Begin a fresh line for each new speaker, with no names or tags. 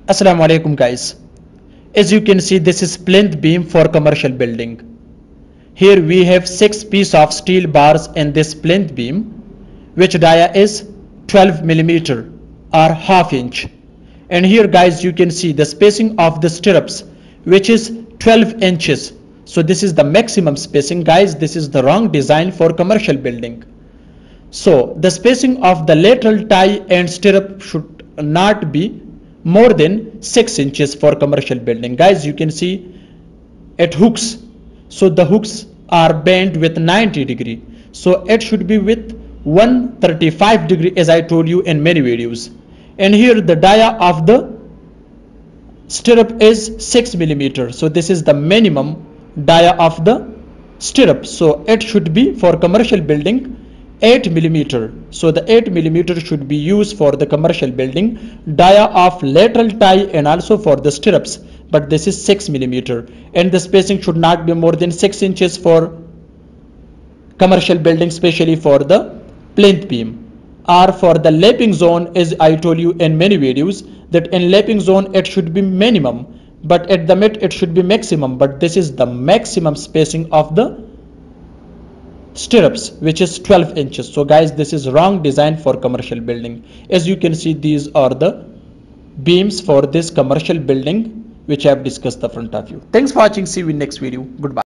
Assalamu alaikum guys. As you can see, this is plinth beam for commercial building. Here we have 6 pieces of steel bars in this plinth beam, which dia is 12 millimeter or half inch. And here guys, you can see the spacing of the stirrups, which is 12 inches. So this is the maximum spacing guys. This is the wrong design for commercial building. So the spacing of the lateral tie and stirrup should not be more than 6 inches for commercial building. Guys, you can see at hooks. So the hooks are bent with 90 degree. So it should be with 135 degree, as I told you in many videos. And here the dia of the stirrup is 6 millimeter. So this is the minimum dia of the stirrup. So it should be for commercial building 8 millimeter. So the 8 millimeter should be used for the commercial building dia of lateral tie and also for the stirrups, but this is 6 millimeter, and the spacing should not be more than 6 inches for commercial building, especially for the plinth beam. Or for the lapping zone, as I told you in many videos, that in lapping zone it should be minimum, but at the mid it should be maximum, but this is the maximum spacing of the stirrups, which is 12 inches. So guys, this is wrong design for commercial building. As you can see, these are the beams for this commercial building which I have discussed the front of you. Thanks for watching. See you in next video. Goodbye.